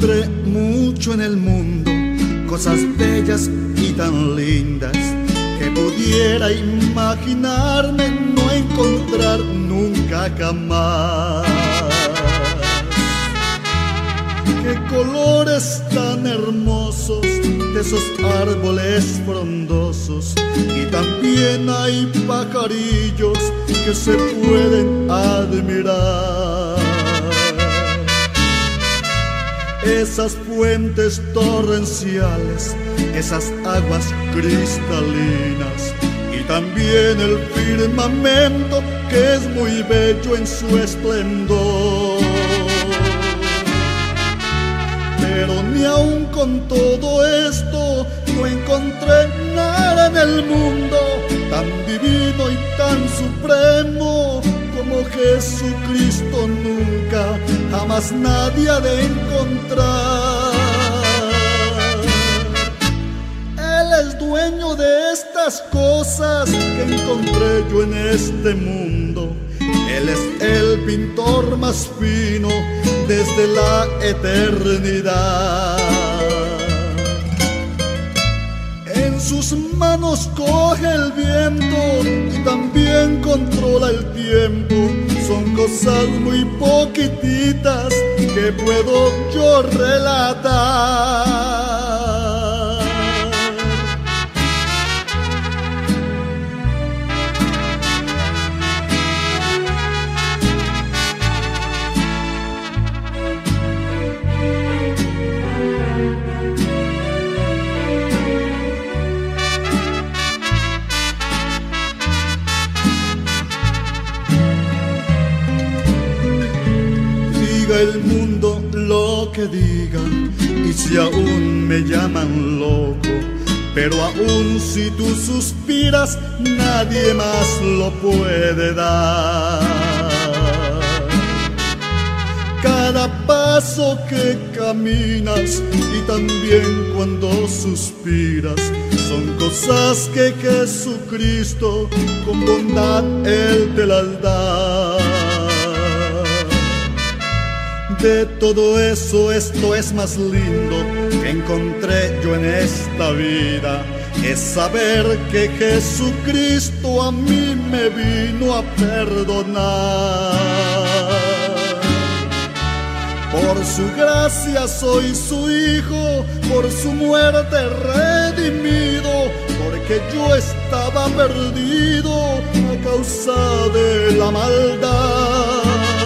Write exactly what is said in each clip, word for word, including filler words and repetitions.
encontré mucho en el mundo, cosas bellas y tan lindas, que pudiera imaginarme no encontrar nunca jamás. Qué colores tan hermosos de esos árboles frondosos, y también hay pajarillos que se pueden admirar. Esas fuentes torrenciales, esas aguas cristalinas, y también el firmamento que es muy bello en su esplendor. Pero ni aun con todo esto no encontré nada en el mundo tan divino y tan supremo como Jesucristo. Nunca, jamás nadie ha de encontrar. Él es dueño de estas cosas que encontré yo en este mundo. Él es el pintor más fino desde la eternidad. En sus manos coge el viento y también controla el tiempo. Son cosas muy poquititas que puedo yo relatar. El mundo lo que diga, y si aún me llaman loco, pero aún si tú suspiras, nadie más lo puede dar. Cada paso que caminas y también cuando suspiras son cosas que Jesucristo con bondad Él te las da. De todo eso, esto es más lindo que encontré yo en esta vida, es saber que Jesucristo a mí me vino a perdonar. Por su gracia soy su hijo, por su muerte redimido, porque yo estaba perdido a causa de la maldad.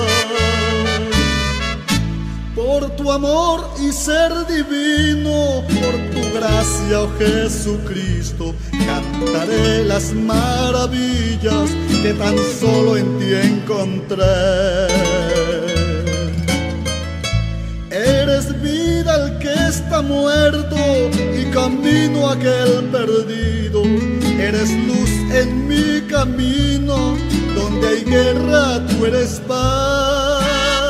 Por tu amor y ser divino, por tu gracia, oh Jesucristo, cantaré las maravillas que tan solo en ti encontré. Eres vida al que está muerto y camino a aquel perdido. Eres luz en mi camino, donde hay guerra tú eres paz.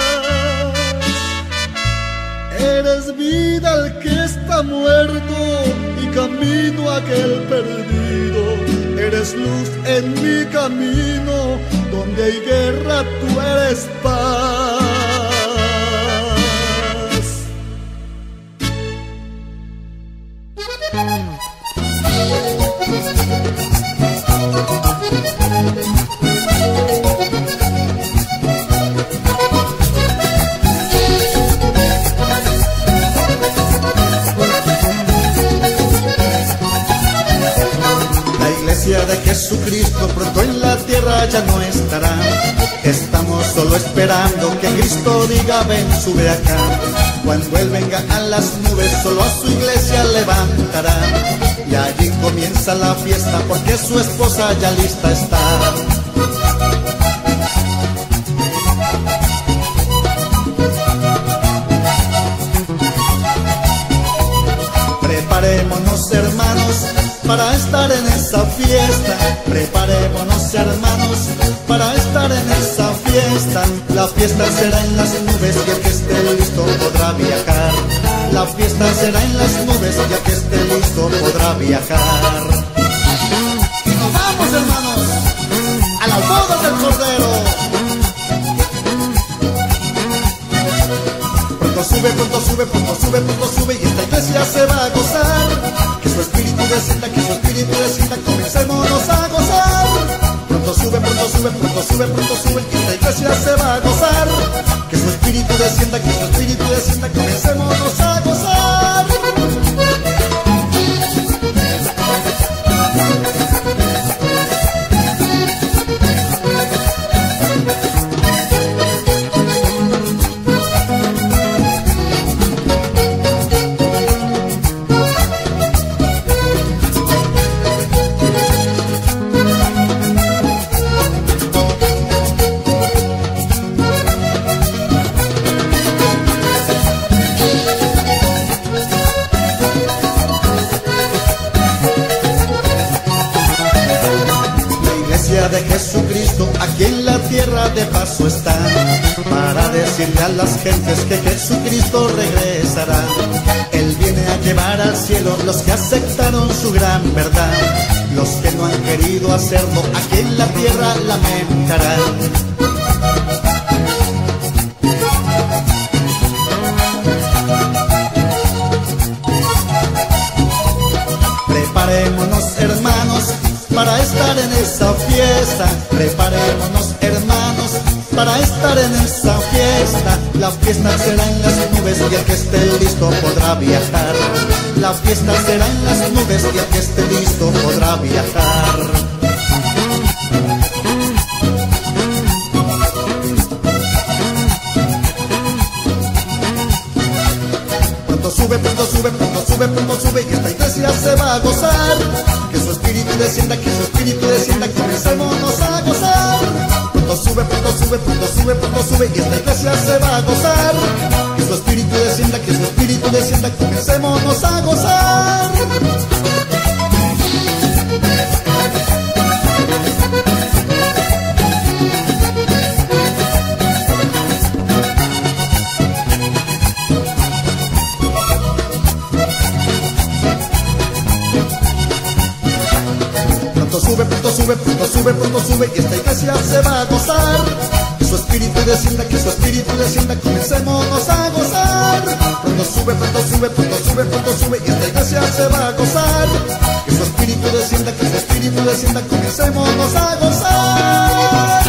Eres vida al que está muerto y camino a aquel perdido. Eres luz en mi camino, donde hay guerra tú eres paz. De Jesucristo pronto en la tierra ya no estará. Estamos solo esperando que Cristo diga ven, sube acá. Cuando Él venga a las nubes solo a su iglesia levantará, y allí comienza la fiesta porque su esposa ya lista está. Preparémonos, hermanos, para estar en esa fiesta. Preparémonos, hermanos, para estar en esa fiesta. La fiesta será en las nubes y el que esté listo podrá viajar. La fiesta será en las nubes y el que esté listo podrá viajar. Y nos vamos, hermanos, a las bodas del Cordero. Pronto sube, pronto sube, pronto sube, pronto sube y esta iglesia se va a gozar. Que su espíritu descienda, que su espíritu descienda, comencémonos a gozar. Pronto sube, pronto sube, pronto sube, pronto sube y esta iglesia se va a gozar. Que su espíritu descienda, que su espíritu descienda, comencémonos a gozar. De Jesucristo aquí en la tierra de paso está, para decirle a las gentes que Jesucristo regresará. Él viene a llevar al cielo los que aceptaron su gran verdad. Los que no han querido hacerlo aquí en la tierra lamentarán. Preparémonos, hermanos, para estar en esa fiesta. Preparémonos, hermanos, para estar en esa fiesta. La fiesta será en las nubes y el que esté listo podrá viajar. La fiesta será en las nubes y el que esté listo podrá viajar. Pronto sube, pronto sube, pronto sube, pronto sube y esta iglesia se va a gozar. Que su espíritu descienda, que su espíritu descienda, comencémonos a gozar. Pronto sube, pronto sube, pronto sube, pronto sube y esta iglesia se va a gozar. Que su espíritu descienda, que su espíritu descienda, comencémonos a gozar. Sube, pronto sube, pronto sube, pronto sube y esta iglesia se va a gozar. Que su espíritu descienda, que su espíritu descienda, comencémonos a gozar. Pronto sube, pronto sube, pronto sube, pronto sube y esta iglesia se va a gozar. Que su espíritu descienda, que su espíritu descienda, comencémonos a gozar.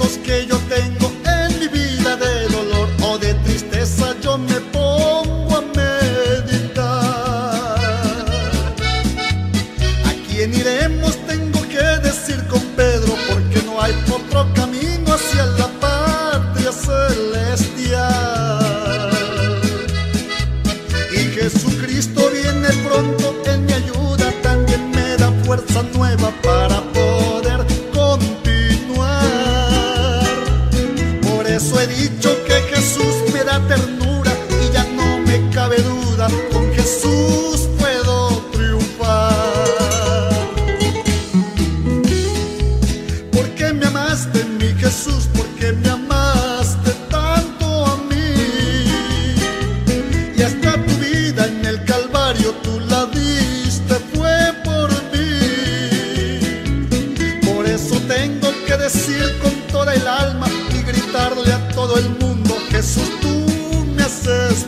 yo me pongo a esa ternura y ya no me cabe duda, con Jesús puedo triunfar. Porque me amaste, mi Jesús, porque me amaste tanto a mí, y hasta tu vida en el Calvario tú la diste, fue por mí. Por eso tengo que decir con toda el alma y gritarle a todo el mundo: Jesús, tú me haces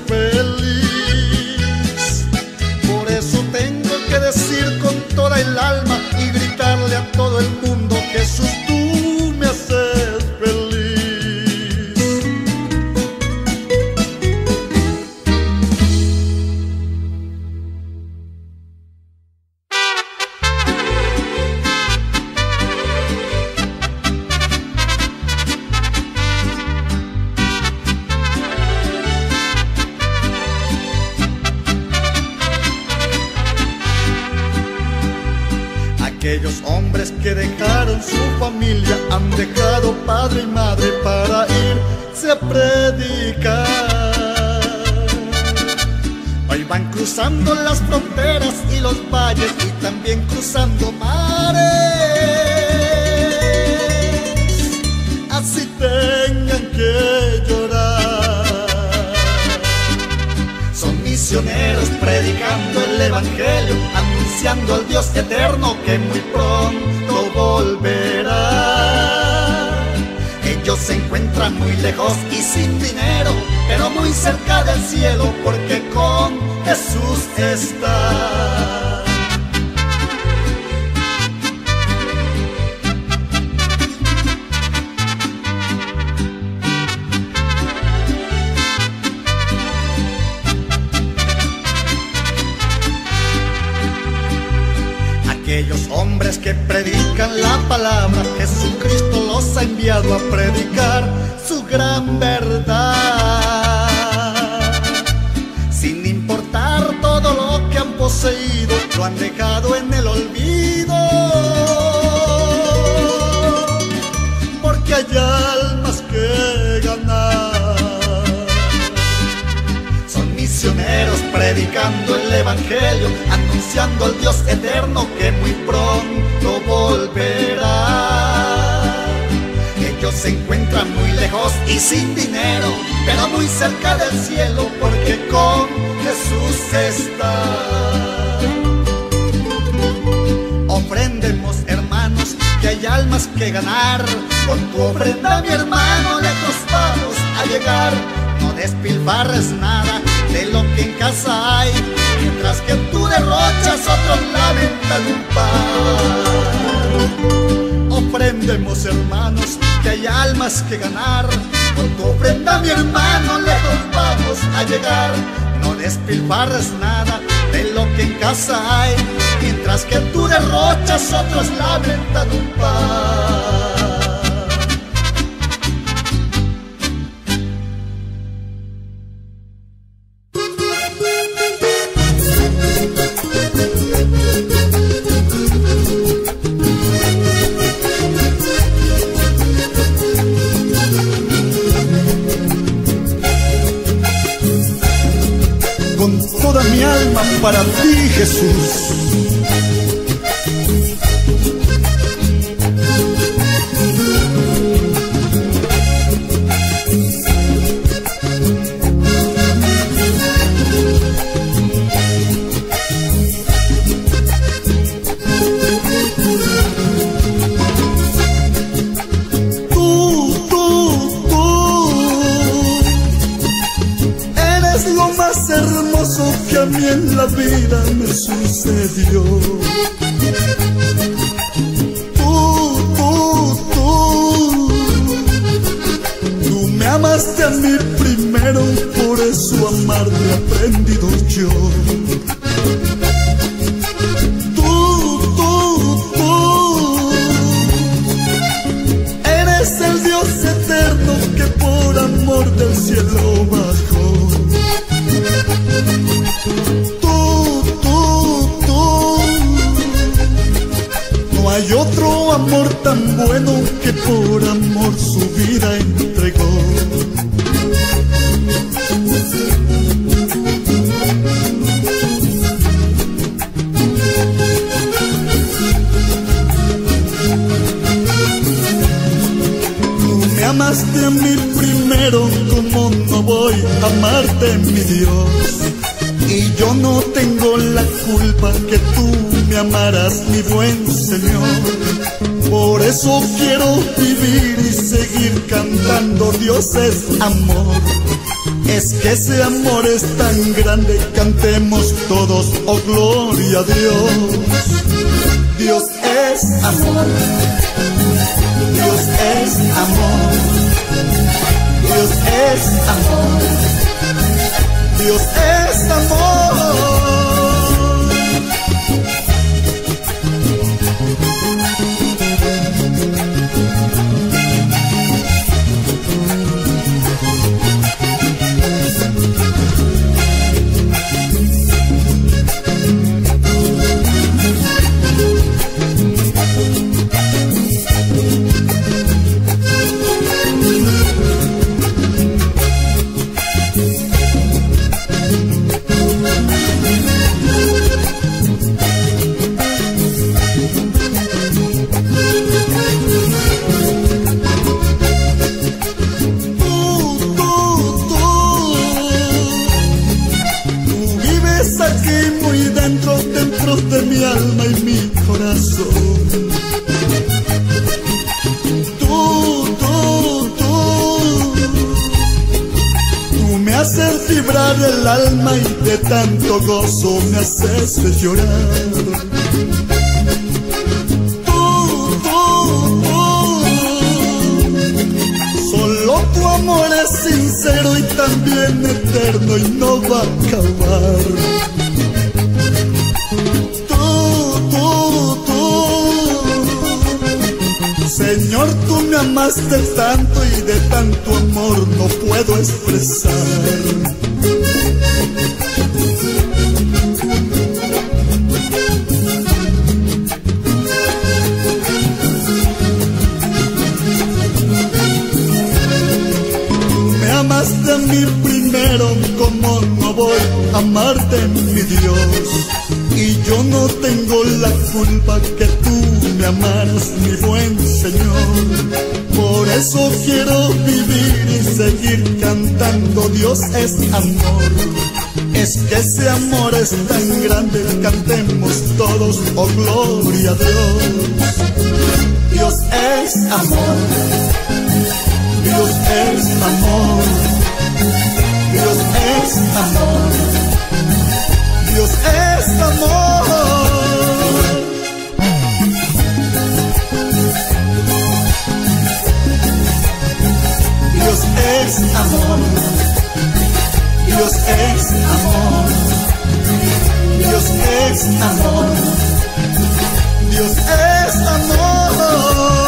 feliz. Por eso tengo que decir con toda el alma y gritarle a todo el mundo: Jesús, tú me haces feliz. Aquellos hombres que dejaron su familia, han dejado padre y madre para irse a predicar. Hoy van cruzando las fronteras y los valles y también cruzando mares, así tengan que llorar. Son misioneros predicando el evangelio, anunciando al Dios eterno que muy pronto volverá. Ellos se encuentran muy lejos y sin dinero, pero muy cerca del cielo, porque con Jesús está. Aquellos hombres que predican la palabra, Jesucristo los ha enviado a predicar su gran verdad. Sin importar todo lo que han poseído, lo han dejado en el olvido, porque hay almas que ganar. Son misioneros predicando el evangelio, anunciando al Dios eterno que muy pronto volverá. Ellos se encuentran muy lejos y sin dinero, pero muy cerca del cielo, porque con Jesús está. Ofrendemos, hermanos, que hay almas que ganar. Con tu ofrenda, mi hermano, lejos vamos a llegar. No despilfarres nada de lo que en casa hay, mientras que tú derrochas, otros lamentan un pan. Ofrendemos, hermanos, que hay almas que ganar. Con tu ofrenda, mi hermano, lejos vamos a llegar. No despilfarres nada de lo que en casa hay, mientras que tú derrochas, otros lamentan un pan. Toda mi alma para ti, Jesús. Que a mí en la vida me sucedió. Tú, tú, tú, tú me amaste a mí primero, por eso amarte he aprendido yo. Tú, tú, tú, eres el Dios eterno que por amor del cielo bajó. Tú, tú, tú, no hay otro amor tan bueno que por amor su vida entregó. voy a amarte, mi Dios. Y yo no tengo la culpa que tú me amaras, mi buen Señor. Por eso quiero vivir y seguir cantando, Dios es amor. Es que ese amor es tan grande, cantemos todos, oh gloria a Dios. Dios es amor, Dios es amor, Dios es amor, Dios es amor. De mi alma y mi corazón, tú, tú, tú, tú me haces vibrar el alma y de tanto gozo me haces llorar. Tú, tú, tú, solo tu amor es sincero y también eterno y no va a acabar. Señor, tú me amaste tanto y de tanto amor no puedo expresar. Tú me amaste a mí primero, como no voy a amarte, mi Dios. Y yo no tengo la culpa que tú me amaras, mi buen Señor. Por eso quiero vivir y seguir cantando, Dios es amor. Es que ese amor es tan grande, cantemos todos, oh gloria a Dios. Dios es amor, Dios es amor, Dios es amor, Dios es amor. Dios es amor, Dios es amor, Dios es amor, Dios es amor.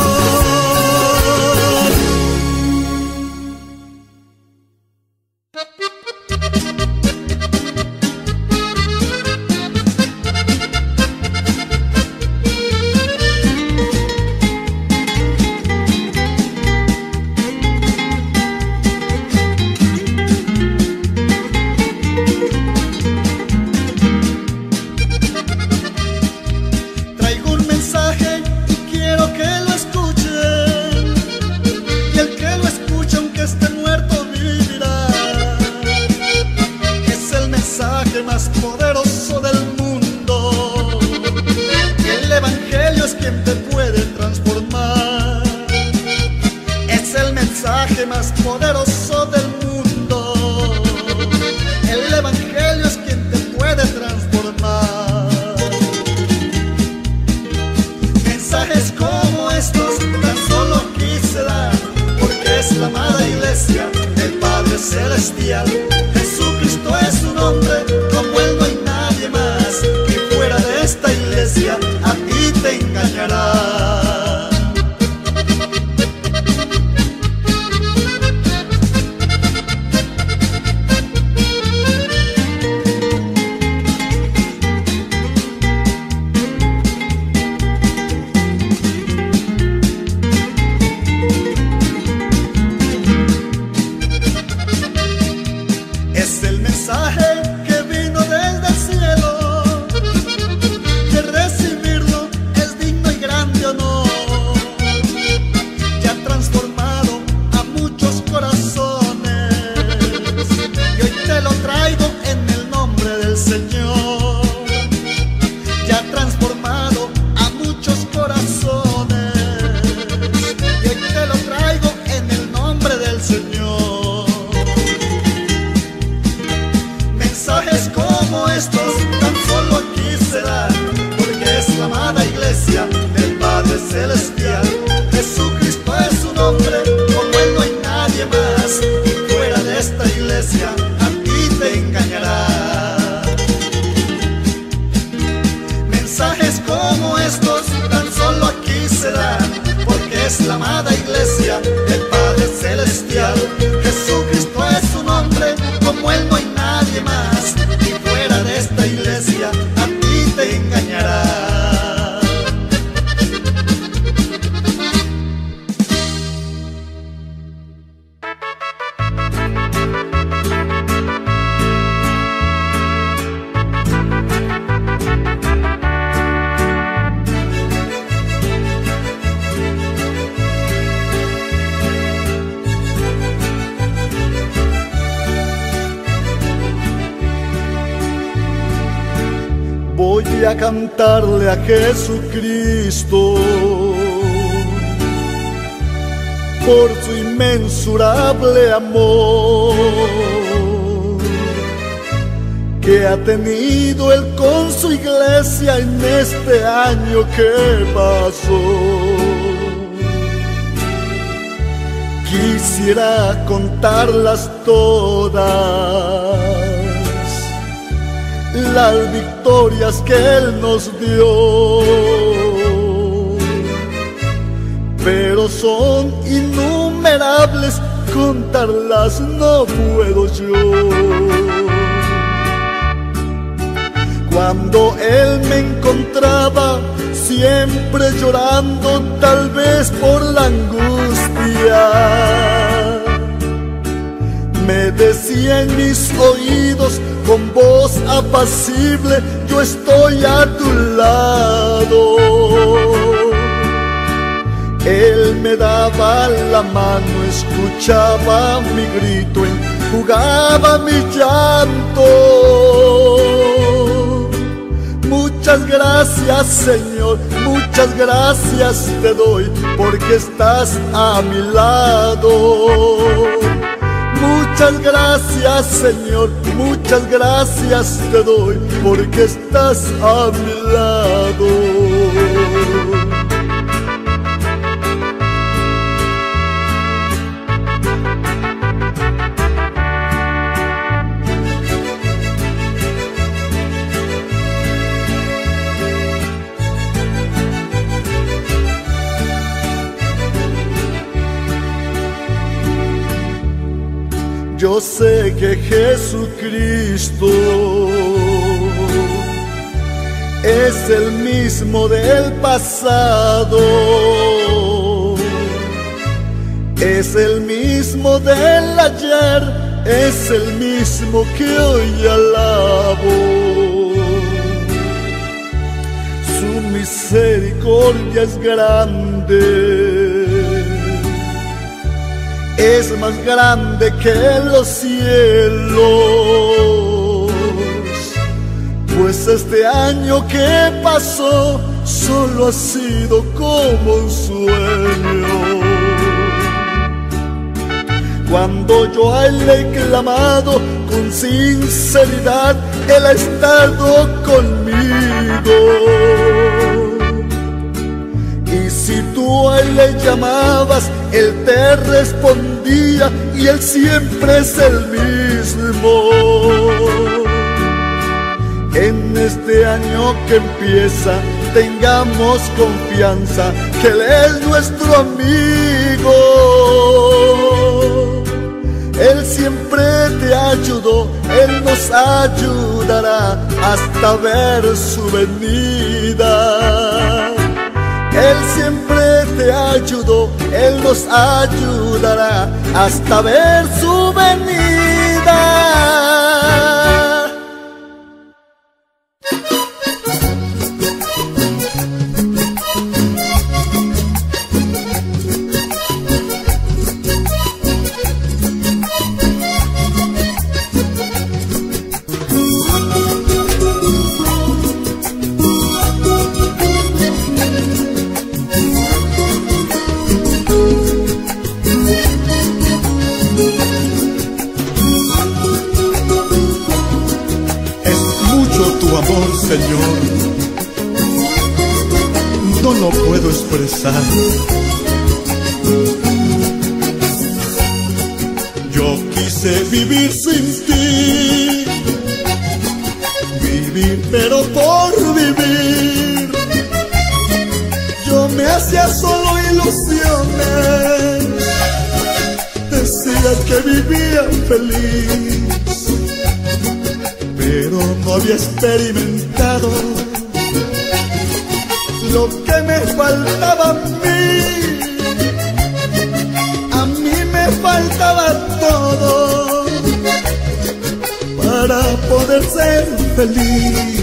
Grande estos tan solo aquí se dan, porque es la amada iglesia del Padre Celestial. Jesucristo es su nombre, como Él no hay nadie más, y fuera de esta iglesia a ti te engañará. Mensajes como estos tan solo aquí se dan, porque es la amada iglesia del Padre Celestial. Jesucristo es su nombre, como Él no hay nadie más, y fuera de esta iglesia a ti te engañará. Voy a cantarle a Jesucristo por su inmensurable amor que ha tenido Él con su iglesia en este año que pasó. Quisiera contarlas todas, las victorias que Él nos dio, pero son innumerables, contarlas no puedo yo. Cuando Él me encontraba siempre llorando, tal vez por la angustia, me decía en mis oídos con voz apacible: yo estoy a tu lado. Él me daba la mano, escuchaba mi grito, enjugaba mi llanto. Muchas gracias, Señor, muchas gracias te doy, porque estás a mi lado. Muchas gracias, Señor, muchas gracias te doy, porque estás a mi lado. Yo sé que Jesucristo es el mismo del pasado, es el mismo del ayer, es el mismo que hoy alabo. Su misericordia es grande, es más grande que los cielos, pues este año que pasó solo ha sido como un sueño. Cuando yo a Él he clamado con sinceridad, Él ha estado conmigo. Y si tú a Él le llamabas, Él te respondía, y Él siempre es el mismo. En este año que empieza, tengamos confianza que Él es nuestro amigo. Él siempre te ayudó, Él nos ayudará hasta ver su venida. Él siempre te ayudó, Él nos ayudará hasta ver su venida. tu amor, Señor, no lo puedo expresar. Yo quise vivir sin ti, vivir pero por vivir. Yo me hacía solo ilusiones, decía que vivía feliz, pero no había experimentado lo que me faltaba a mí. A mí me faltaba todo para poder ser feliz.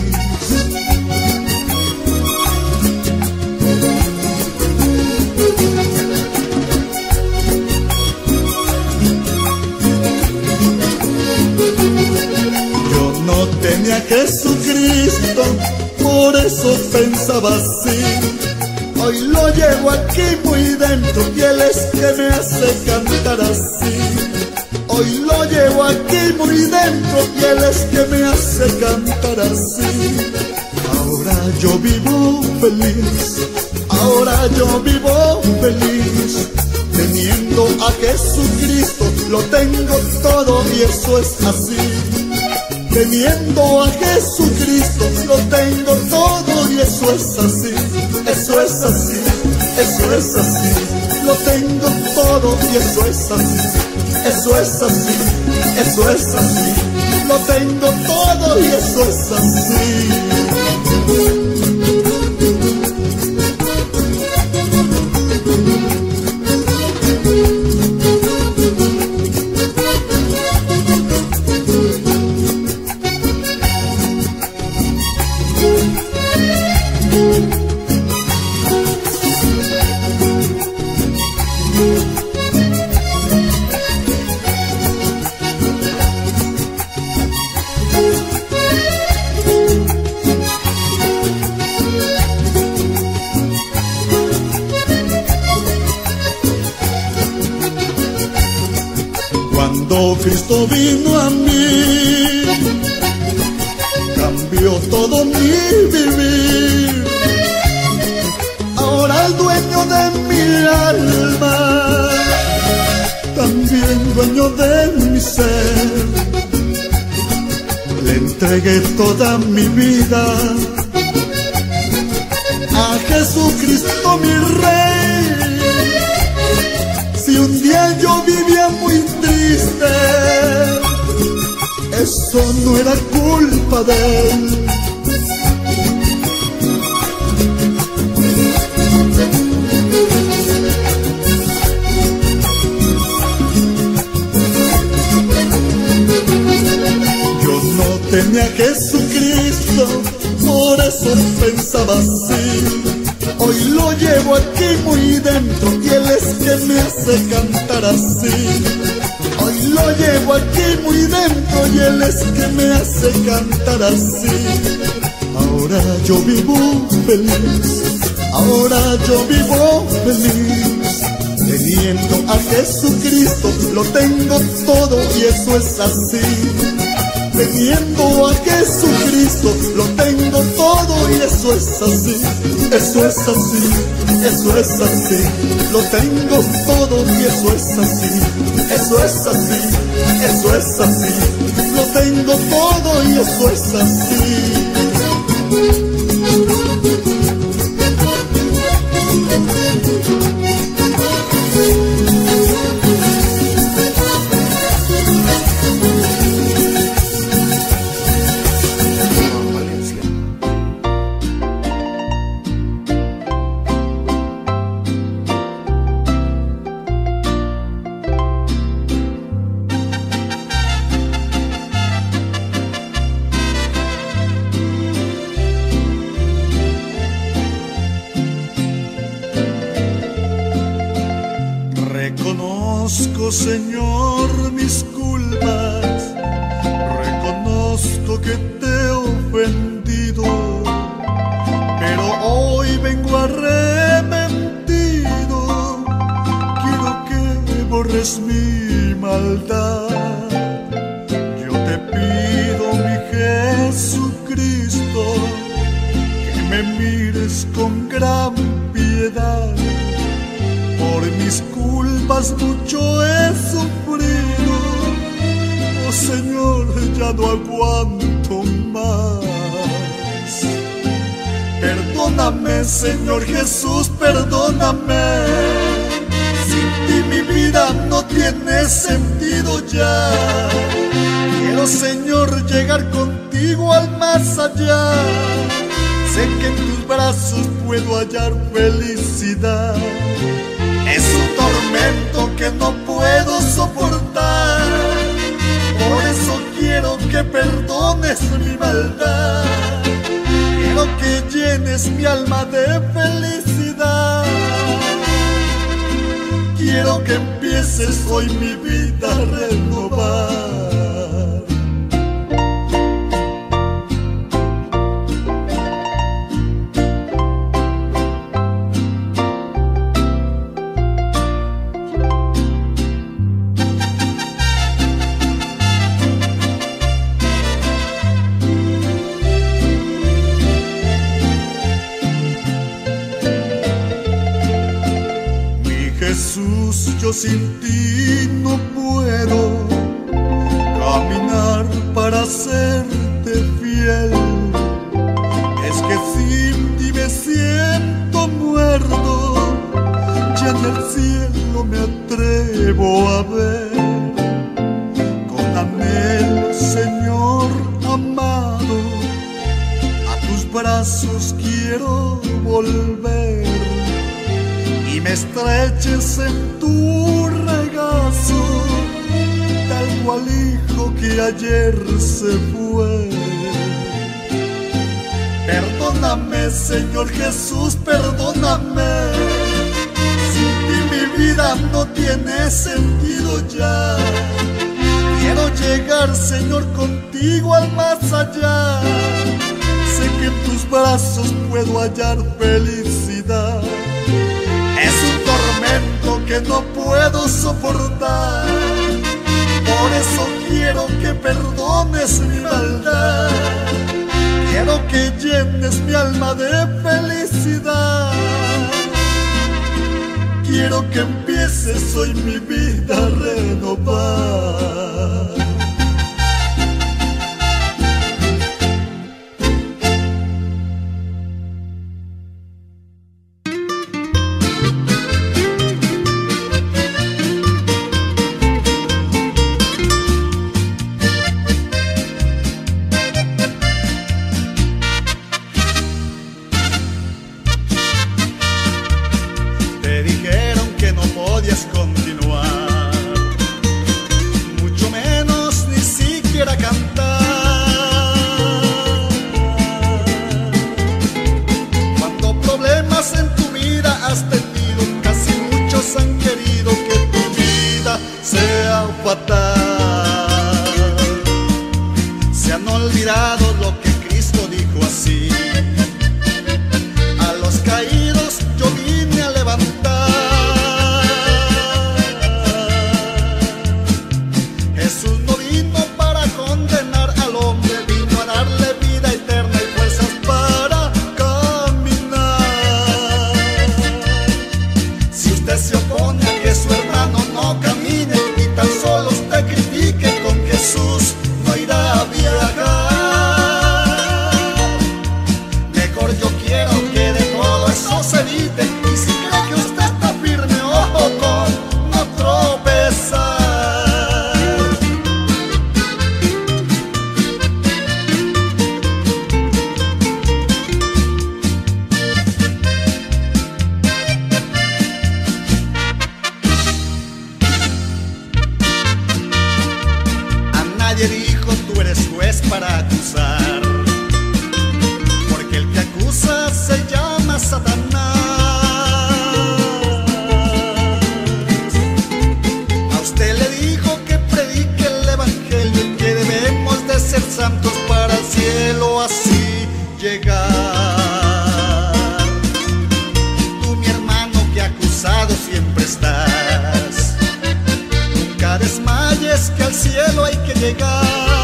Tenía a Jesucristo, por eso pensaba así. Hoy lo llevo aquí muy dentro y Él es que me hace cantar así. Hoy lo llevo aquí muy dentro y Él es que me hace cantar así. Ahora yo vivo feliz, ahora yo vivo feliz. Teniendo a Jesucristo lo tengo todo y eso es así. Teniendo a Jesucristo lo tengo todo y eso es así, eso es así, eso es así. Lo tengo todo y eso es así, eso es así, eso es así. Lo tengo todo y eso es así. Cuando Cristo vino a mí, cambió todo mi vivir. Ahora el dueño de mi alma, también dueño de mi ser. Le entregué toda mi vida a Jesucristo mi Rey. Si un día yo vivía muy triste, eso no era culpa de Él. Yo no tenía a Jesucristo, por eso pensaba así. Hoy lo llevo aquí muy dentro y Él es que me hace cantar así. Hoy lo llevo aquí muy dentro y Él es que me hace cantar así. Ahora yo vivo feliz, ahora yo vivo feliz. Teniendo a Jesucristo lo tengo todo y eso es así. Teniendo a Jesucristo lo tengo todo y eso es así, eso es así, eso es así. Lo tengo todo y eso es así, eso es así, eso es así. Lo tengo todo y eso es así. Reconozco, Señor, mis culpas, reconozco que te he ofendido, pero hoy vengo arrepentido. Quiero que borres mi maldad. Yo te pido, mi Jesucristo, más mucho he sufrido. Oh Señor, ya no aguanto más. Perdóname, Señor Jesús, perdóname. Sin ti mi vida no tiene sentido ya. Quiero, Señor, llegar contigo al más allá. Sé que en tus brazos puedo hallar felicidad. Es un tormento que no puedo soportar. Por eso quiero que perdones mi maldad. Quiero que llenes mi alma de felicidad. Quiero que empieces hoy mi vida a renovar. Jesús, yo sin ti no puedo caminar para serte fiel. Es que sin ti me siento muerto, ya en el cielo me atrevo a ver. Con anhelo, Señor amado, a tus brazos quiero volver. Y me estreches en tu regazo, tal cual hijo que ayer se fue. Perdóname, Señor Jesús, perdóname. Sin ti mi vida no tiene sentido ya. Quiero llegar, Señor, contigo al más allá. Sé que en tus brazos puedo hallar felicidad. Es un tormento que no puedo soportar. Por eso quiero que perdones mi maldad. Quiero que llenes mi alma de felicidad. Quiero que empieces hoy mi vida a renovar. Continuar, mucho menos ni siquiera cantar. Cuando problemas en tu vida has tenido, casi muchos han querido que tu vida sea fatal. Se han olvidado lo que Cristo dijo así: a los caídos yo vine a levantar. Jesús no vino para condenar al hombre, vino a darle vida eterna y fuerzas para caminar. Si usted se opone a que su hermano no camine y tan solo usted critique, con Jesús no irá a viajar. Mejor yo quiero que de todo eso se evite, y si cree que usted está firme, ojo con no tropezar. Nadie dijo tú eres juez para acusar, porque el que acusa se llama Satanás. A usted le dijo que predique el evangelio y que debemos de ser santos para el cielo así llegar. Tú, mi hermano, que acusado siempre estás, nunca desmayes que al cielo hay que llegar.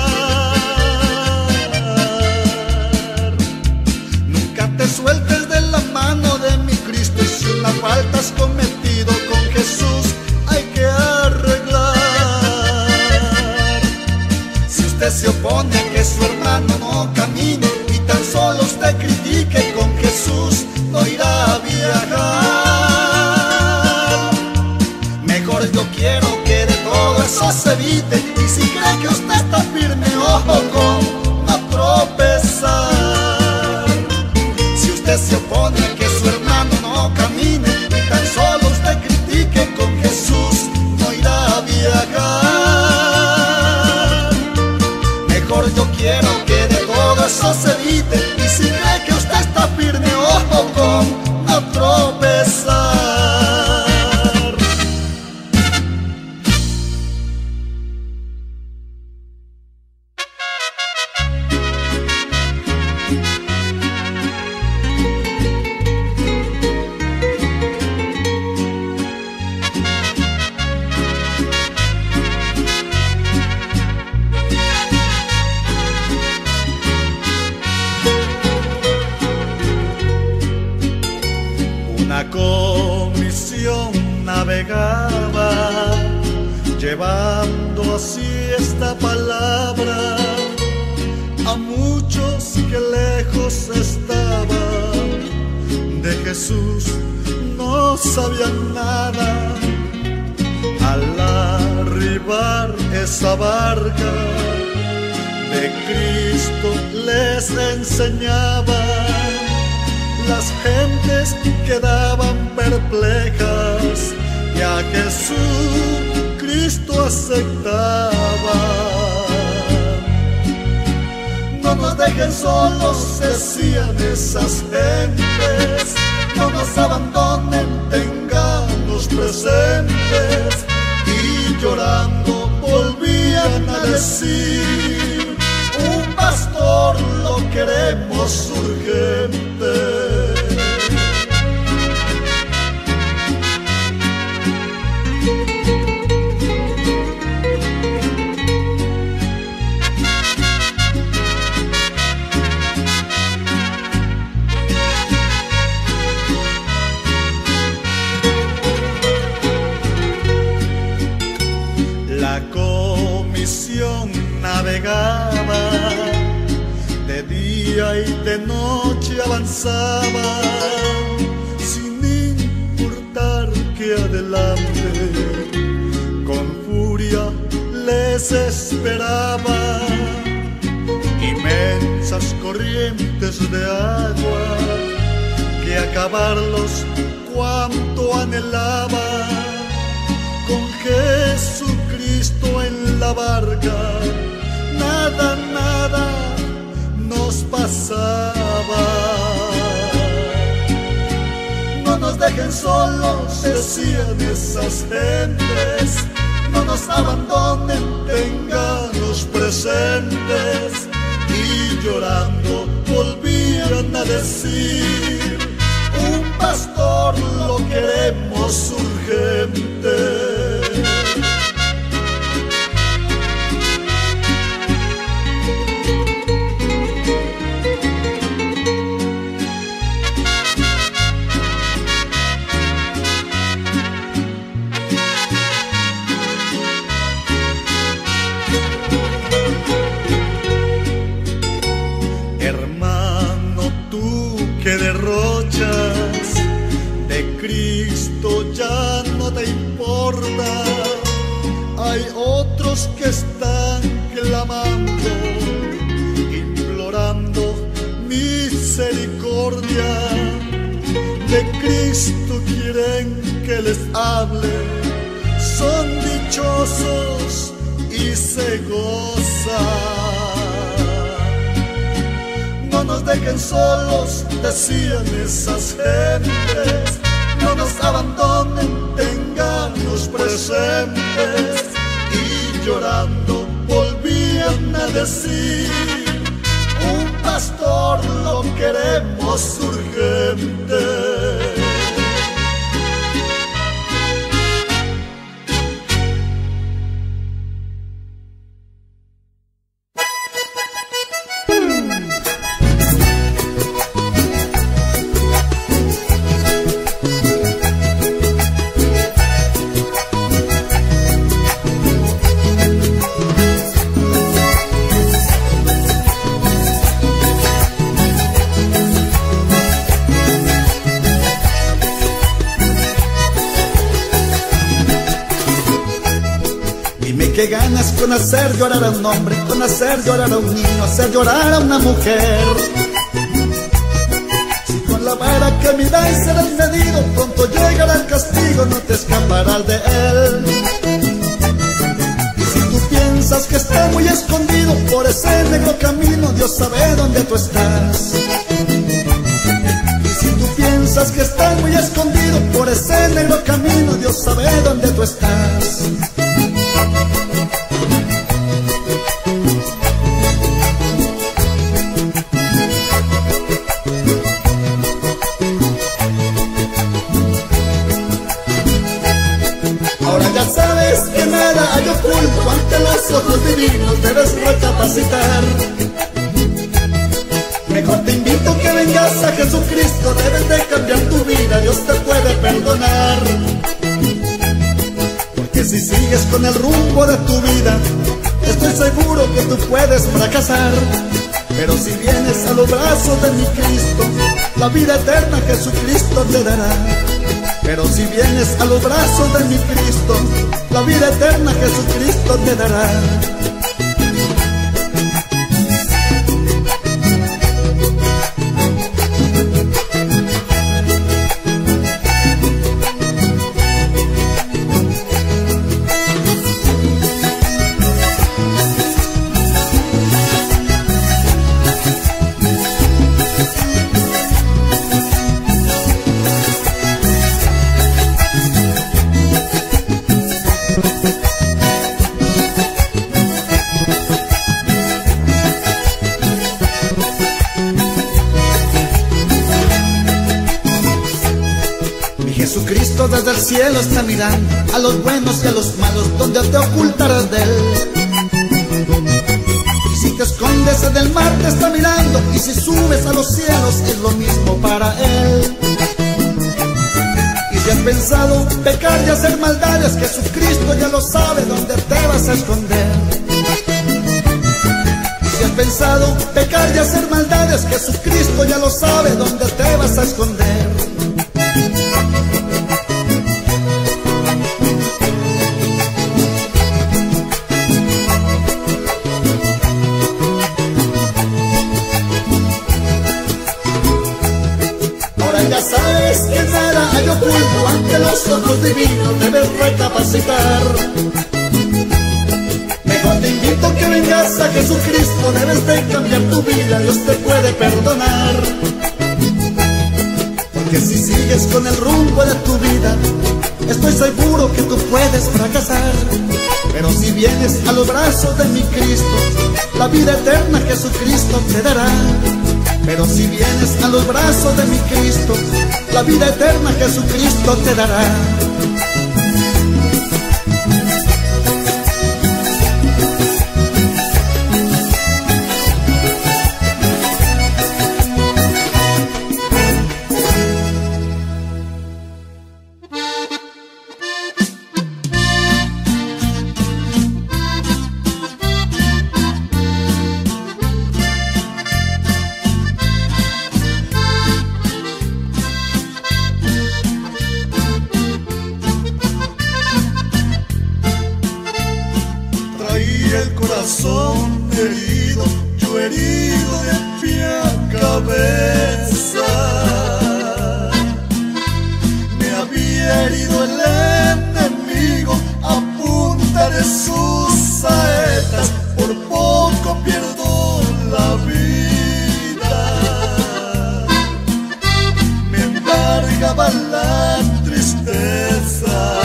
Nunca te sueltes de la mano de mi Cristo, y si una falta has cometido, con Jesús hay que usted se opone a que su hermano no camine y tan solo usted critique, con Jesús no irá a viajar. Mejor yo quiero que de todo eso se evite, y si cree que usted está firme, ojo con no tropezar. Si usted se opone a que su hermano no camine y tan solo usted critique, con Jesús no irá a viajar. Mejor yo quiero que de todo eso se evite, y si cree que usted está firme, ojo con no tropezar. Navegaba llevando así esta palabra a muchos que lejos estaban de Jesús, no sabían nada. Al arribar esa barca de Cristo les enseñaba. Las gentes quedaban perplejas y a Jesucristo aceptaba. No nos dejen solos, decían esas gentes, no nos abandonen, tenganos presentes. Y llorando volvían a decir: un pastor lo queremos urgente. La comisión navegaba, de día y de noche avanzaba, sin importar que adelante con furia les esperaba. Inmensas corrientes de agua que acabarlos cuanto anhelaba. Con Jesucristo en la barca, nada, nada nos pasaba. No nos dejen solos, decían esas gentes, no nos abandonen, tenganos presentes. Y llorando volvían a decir: un pastor lo queremos urgente. Hermano, tú que derrochas, de Cristo ya no te importa. Hay otros que están clamando, implorando misericordia. De Cristo quieren que les hable, son dichosos y se gozan. No nos dejen solos, decían esas gentes, no nos abandonen, tenganos presentes. Y llorando volvían a decir: un pastor lo queremos urgente. qué ganas con hacer llorar a un hombre, con hacer llorar a un niño, hacer llorar a una mujer. Si con la vara que miráis serás medido, pronto llegará el castigo, no te escaparás de él. Y si tú piensas que está muy escondido por ese negro camino, Dios sabe dónde tú estás. Y si tú piensas que estás muy escondido por ese negro camino, Dios sabe dónde tú estás. Ahora ya sabes que nada hay oculto ante los ojos divinos, debes recapacitar. Mejor te invito que vengas a Jesucristo, debes de cambiar tu vida, Dios te puede perdonar. Porque si sigues con el rumbo de tu vida, estoy seguro que tú puedes fracasar. Pero si vienes a los brazos de mi Cristo, la vida eterna Jesucristo te dará. Pero si vienes a los brazos de mi Cristo, la vida eterna Jesucristo te dará. Jesucristo desde el cielo está mirando a los buenos y a los malos, donde te ocultarás de él. Y si te escondes en el mar te está mirando, y si subes a los cielos es lo mismo para él. Y si has pensado pecar y hacer maldades, Jesucristo ya lo sabe dónde te vas a esconder. Y si has pensado pecar y hacer maldades, Jesucristo ya lo sabe dónde te vas a esconder. Ya sabes que nada hay oculto ante los ojos divinos, debes recapacitar. Mejor te invito que vengas a Jesucristo, debes de cambiar tu vida, Dios te puede perdonar. Porque si sigues con el rumbo de tu vida, estoy seguro que tú puedes fracasar. Pero si vienes a los brazos de mi Cristo, la vida eterna Jesucristo te dará. Pero si vienes a los brazos de mi Cristo, la vida eterna Jesucristo te dará. El corazón herido, yo herido de pie a cabeza. Me había herido el enemigo a punta de sus saetas, por poco pierdo la vida. Me embargaba la tristeza.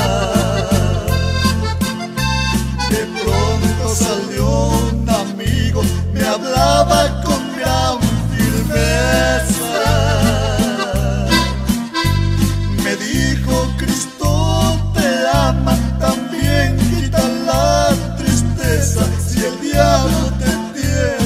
Salió un amigo, me hablaba con gran firmeza. Me dijo: Cristo te ama, también quita la tristeza. Si el diablo te tiene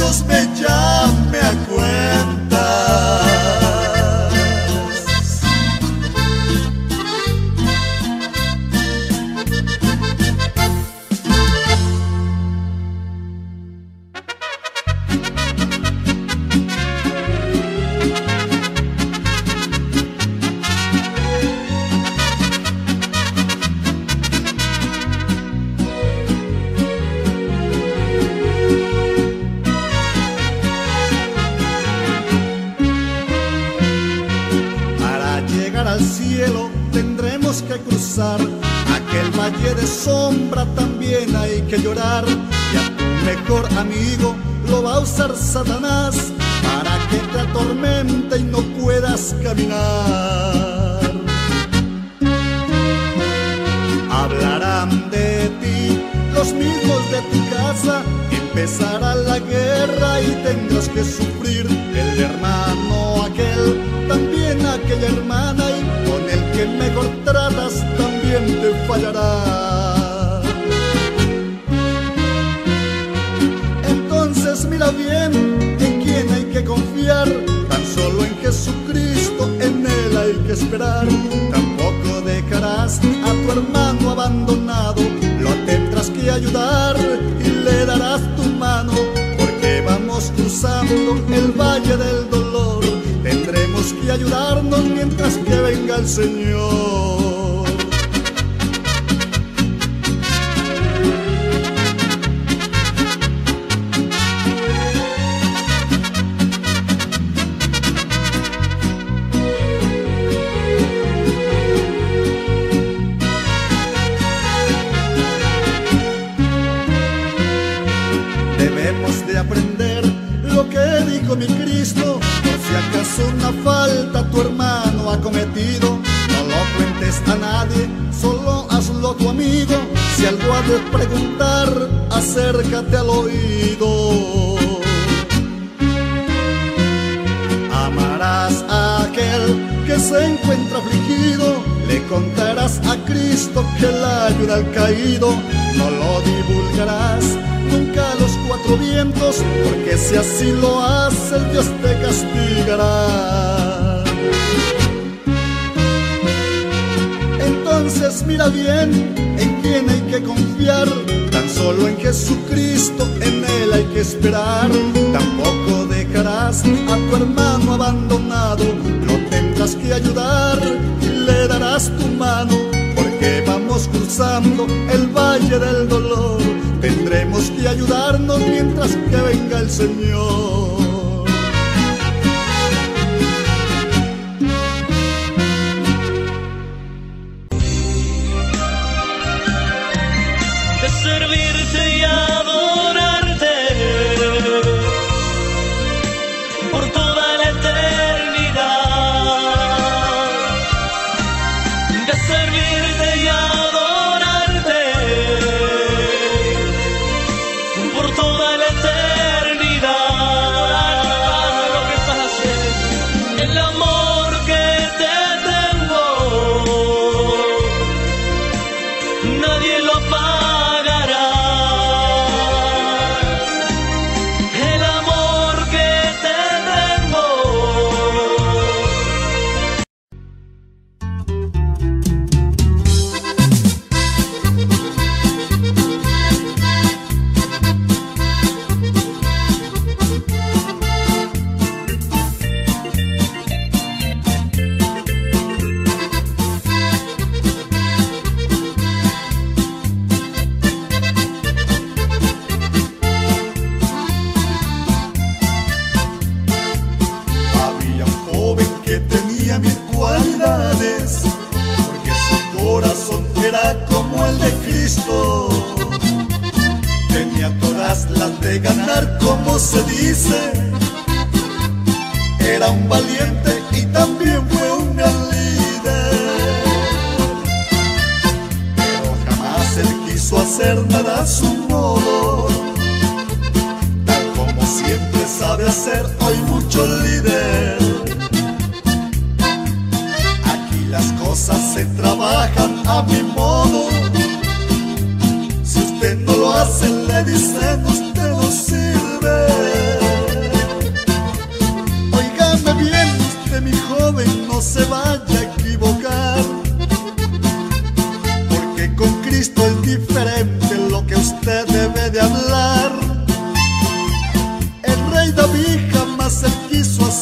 Dios me llame a cuentas. Al cielo tendremos que cruzar aquel valle de sombra, también hay que llorar, y a tu mejor amigo lo va a usar Satanás para que te atormente y no puedas caminar. Hablarán de ti los mismos de tu casa, empezará la guerra y tendrás que sufrir. El hermano aquel, también aquella hermana, y con el que mejor tratas también te fallará. Entonces mira bien en quién hay que confiar, tan solo en Jesucristo, en Él hay que esperar. Tampoco dejarás a tu hermano abandonado, lo tendrás que ayudar y le darás tu mano, porque vamos cruzando el valle del dolor. Tendremos que ayudarnos mientras que venga el Señor. Debemos de aprender lo que dijo mi Cristo. Si acaso una falta tu hermano ha cometido, no lo cuentes a nadie, solo hazlo tu amigo. Si algo ha de preguntar, acércate al oído. Amarás a aquel que se encuentra afligido, le contarás a Cristo que la ayuda al caído. No lo divulgarás nunca a los cuatro vientos, porque si así lo haces, Dios te castigará. Entonces mira bien en quién hay que confiar, tan solo en Jesucristo, en Él hay que esperar. Tampoco dejarás a tu hermano abandonado, lo tendrás que ayudar y le darás tu mano, porque vamos cruzando el valle del dolor. Tendremos que ayudarnos mientras que venga el Señor. De servirte y adorarte por toda la eternidad. De servirte y adorarte por toda la eternidad. Lo que estás haciendo, el amor que te tengo, nadie lo pagará. El amor que te tengo. Había un joven que tenía mil cualidades, porque su corazón era como el de Cristo. Tenía todas las de ganar, como se dice. Era un valiente y también fue un gran líder, pero jamás él quiso hacer nada a su modo, tal como siempre sabe hacer hoy mucho líder. Aquí las cosas se trabajan a mi modo. Si usted no lo hace, le dicen usted no sirve.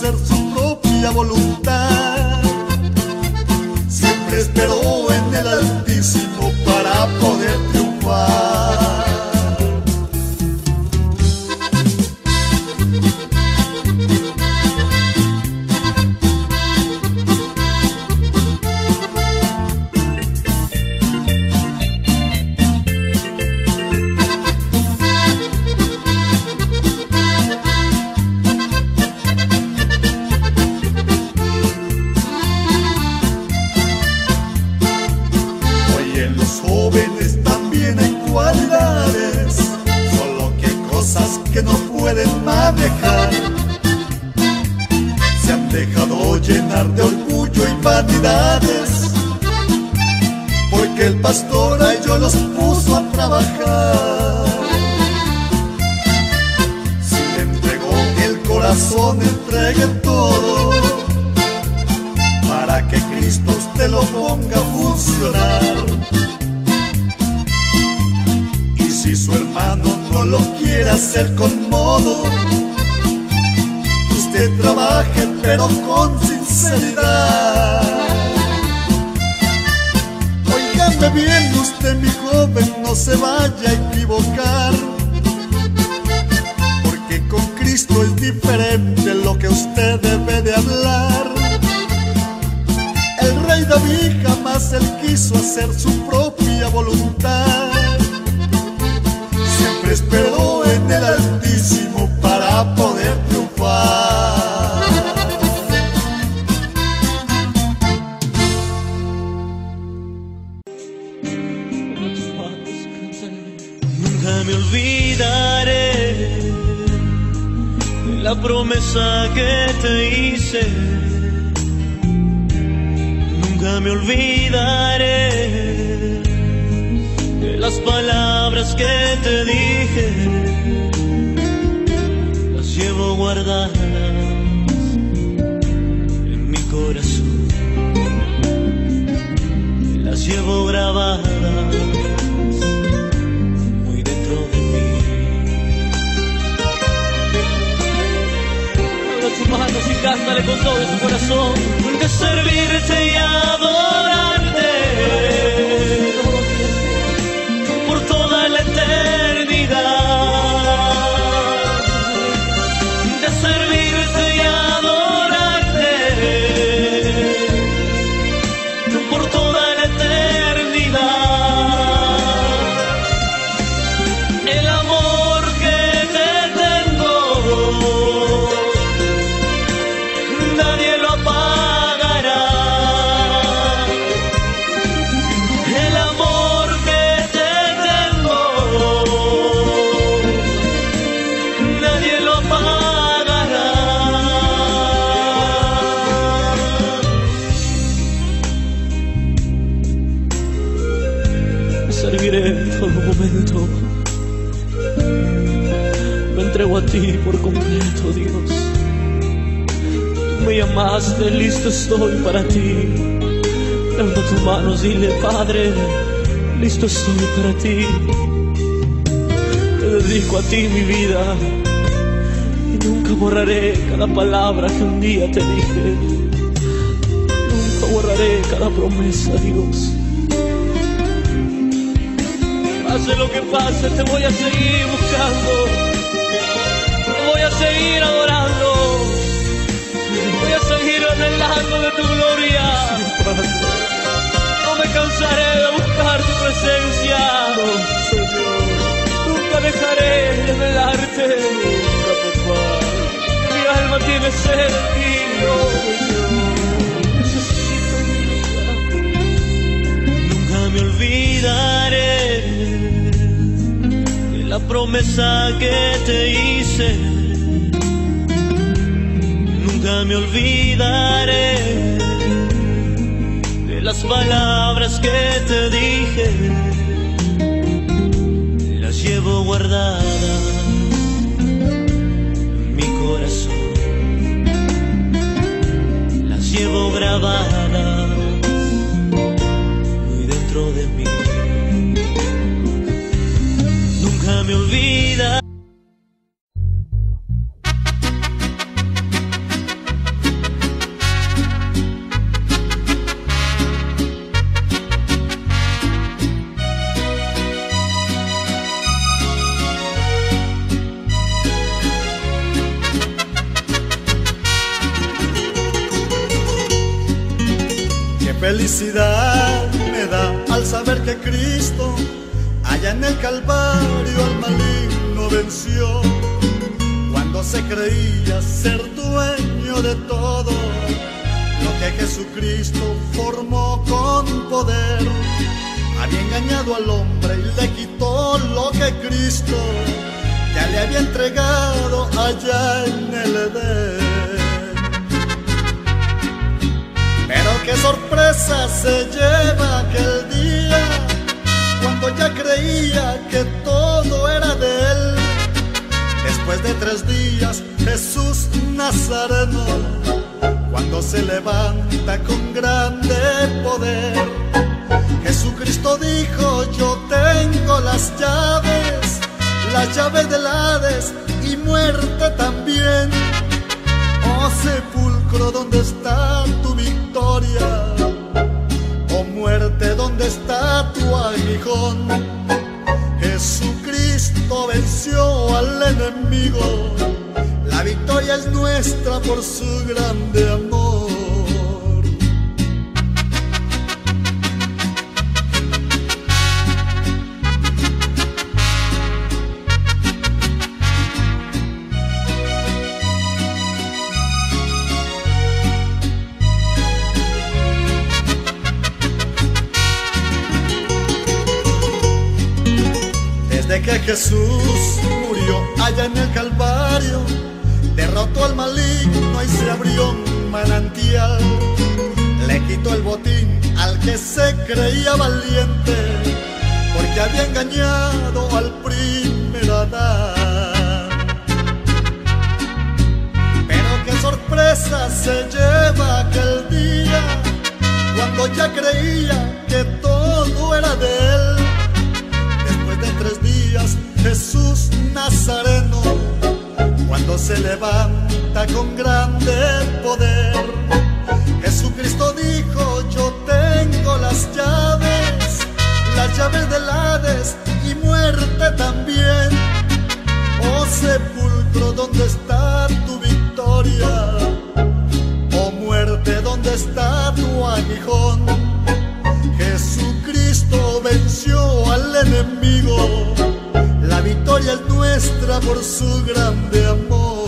hacer su propia voluntad. Siempre esperó en el Altísimo para poder triunfar. Que no pueden manejar, se han dejado llenar de orgullo y vanidades, porque el pastor a ellos los puso a trabajar. Si le entregó el corazón, entregue todo, para que Cristo usted lo ponga a funcionar. Si su hermano no lo quiere hacer con modo, usted trabaje pero con sinceridad. Óigame bien usted, mi joven, no se vaya a equivocar, porque con Cristo es diferente lo que usted debe de hablar. El rey David jamás él quiso hacer su propia voluntad. Siempre esperó en el Altísimo para poder triunfar. Nunca me olvidaré de la promesa que te hice. Nunca me olvidaré las palabras que te dije, las llevo guardadas en mi corazón, las llevo grabadas muy dentro de mí. Abre tus manos y cántale con todo tu corazón, de servirte y adorarte por toda la eternidad, de servirte y adorarte por toda la eternidad. El amor que te tengo nadie lo apagará. El amor que te nadie lo apagará. Me serviré en todo momento, me entrego a ti por completo, Dios. Me llamaste, listo estoy para ti. Levanta tus manos, dile: Padre, listo estoy para ti. Te dedico a ti mi vida y nunca borraré cada palabra que un día te dije. Nunca borraré cada promesa, Dios. Pase lo que pase, te voy a seguir buscando, te voy a seguir adorando, voy a seguir anhelando de tu gloria. No me cansaré de buscar tu presencia, Señor. Nunca dejaré de velarte, nunca, papá. Mi alma tiene sed de ti, oh Señor. Necesito mi vida. Nunca me olvidaré de la promesa que te hice. Nunca me olvidaré de las palabras que te dije. Las llevo guardadas en mi corazón, las llevo grabadas muy dentro de mí. Nunca me olvidas. felicidad me da al saber que Cristo allá en el Calvario al maligno venció. Cuando se creía ser dueño de todo, lo que Jesucristo formó con poder, había engañado al hombre y le quitó lo que Cristo ya le había entregado allá en el Edén. Pero qué sorpresa se lleva aquel día, cuando ya creía que todo era de él. Después de tres días, Jesús Nazareno, cuando se levanta con grande poder, Jesucristo dijo: yo tengo las llaves, las llaves del Hades y muerte también. Oh sepulcro, ¿dónde está tu victoria? Oh muerte, ¿dónde está tu aguijón? Jesucristo venció al enemigo, la victoria es nuestra por su grande amor. Desde que Jesús murió allá en el Calvario, derrotó al maligno y se abrió un manantial. Le quitó el botín al que se creía valiente, porque había engañado al primer Adán. Pero qué sorpresa se lleva aquel día, cuando ya creía que todo era de él. Después de tres días, Jesús Nazareno, cuando se levanta con grande poder, Jesucristo dijo: yo tengo las llaves, las llaves del Hades y muerte también. Oh sepulcro, ¿dónde está tu victoria? Oh muerte, ¿dónde está tu aguijón? Jesucristo venció al enemigo, la victoria es nuestra por su grande amor.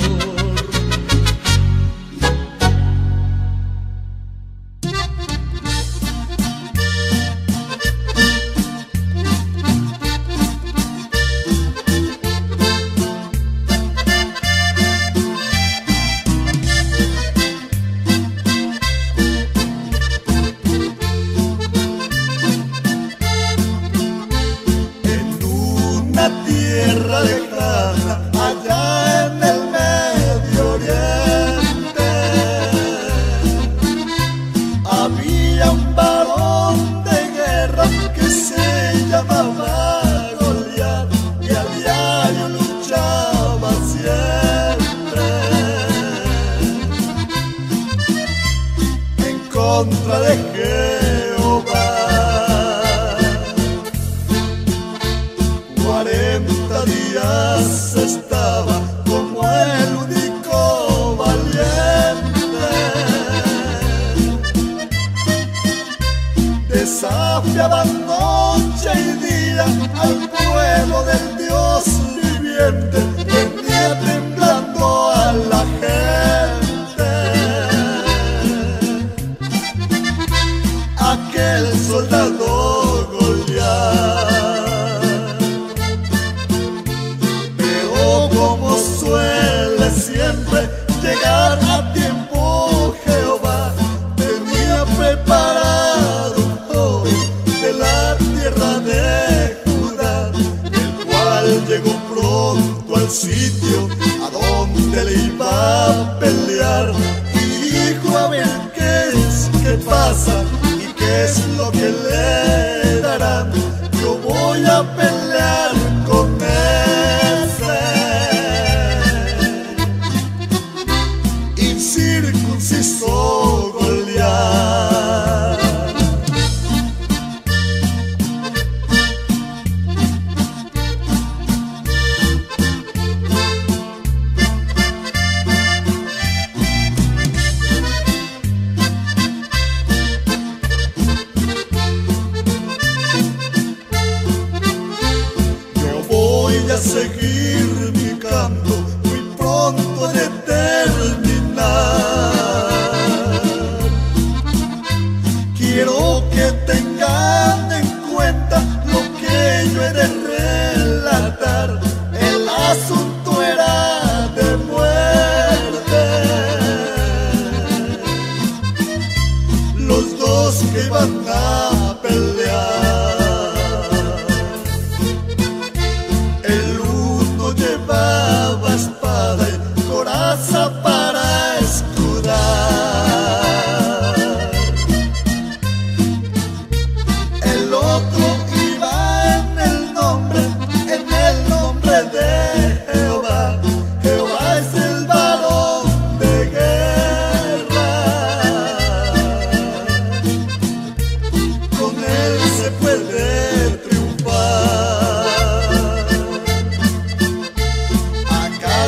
Tierra lejana, allá en el Medio Oriente, había un varón de guerra que se llamaba Goliat, y a diario luchaba siempre en contra de Jehová. Cuarenta días estaba como el único valiente, desafiaba noche y día al pueblo del Dios viviente, venía temblando a la gente. Aquel soldado Goliat, como suele siempre llegar a tiempo, Jehová tenía preparado un joven de la tierra de Judá, el cual llegó pronto al sitio a donde le iba a pelear, y dijo: a ver qué es, qué pasa y qué es lo que le darán. Yo voy a pelear con ese incircunciso Goliat.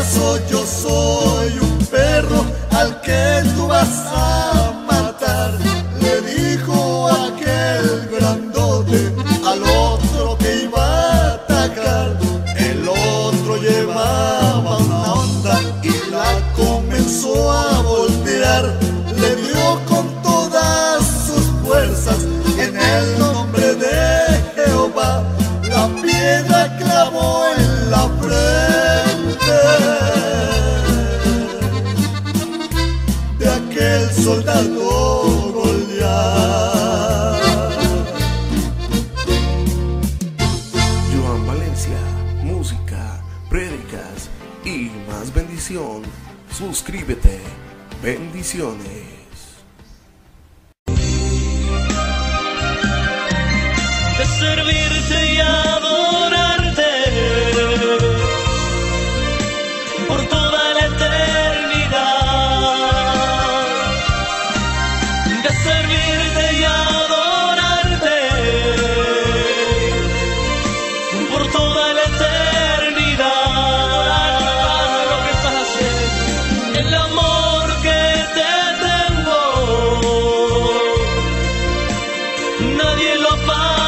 acaso yo soy un perro al que tú vas a matar? Le dijo aquel grandote al otro que iba a atacar. El otro llevaba una onda y la comenzó a voltear. Le dio con todas sus fuerzas en el nombre de Jehová. La piedra clavó en la frente de aquel soldado Goliat. Joan Valencia, música, prédicas y más bendición. Suscríbete. Bendiciones. De servirte y adorarte por toda la eternidad. De servirte y adorarte por toda la eternidad. Lo que estás haciendo, el amor que te tengo, nadie lo paga.